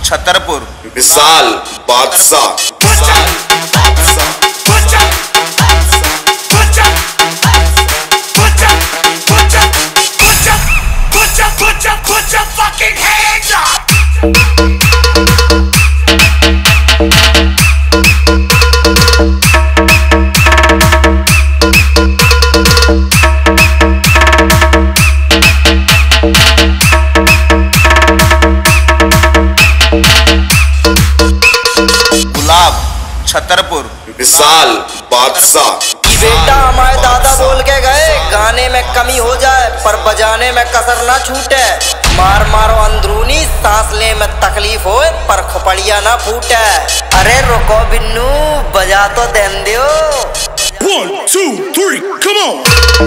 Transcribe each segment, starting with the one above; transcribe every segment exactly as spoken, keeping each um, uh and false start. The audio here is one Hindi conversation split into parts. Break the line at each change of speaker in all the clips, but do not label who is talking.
छतरपुर,
विशाल बादशाह।
गुलाब, छतरपुर,
विशाल बादशाह।
बेटा हमारे दादा बोल के गए, गाने में कमी हो जाए पर बजाने में कसर ना छूटे। मार मारो अंदरूनी, सांस ले में तकलीफ होए पर खोपड़िया ना फूटे। अरे रुको बिन्नू, बजा तो देन दियो।
One, two, three, come on!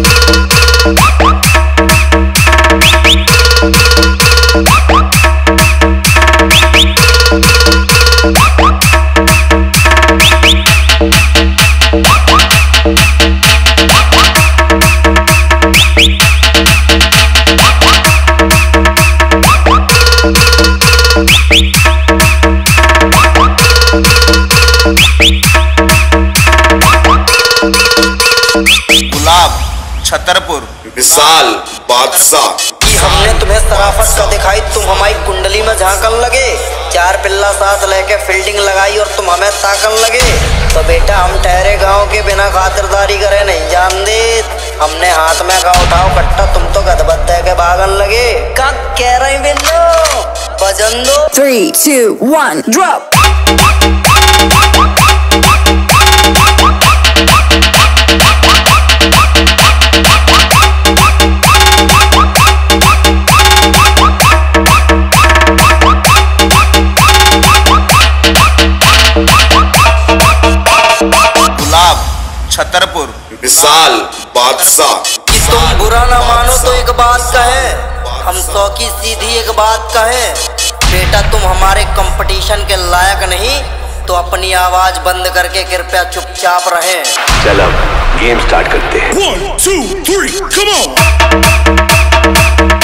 गुलाब, छतरपुर,
विशाल बादशाह।
हमने तुम्हें शराफत का दिखाई, तुम हमारी कुंडली में झांकन लगे। चार पिल्ला साथ लेके फील्डिंग लगाई और तुम हमें ताकन लगे। तो बेटा हम ठहरे गांव के बिना खातिरदारी करे नहीं जान दे। हमने हाथ में का उठाओ कट्टा, तुम तो गदबद दे के भागन लगे। का कह रही बिन्नो, बजन दो।
Three, two, one, drop.
गुलाब, छतरपुर,
विशाल बादशाह।
कि तुम बुरा ना मानो तो एक बात कहें, हम सौ की सीधी एक बात कहें। बेटा तुम हमारे कंपटीशन के लायक नहीं, तो अपनी आवाज बंद करके कृपया चुपचाप रहें।
चलो गेम स्टार्ट करते हैं।
One, two, three, come on!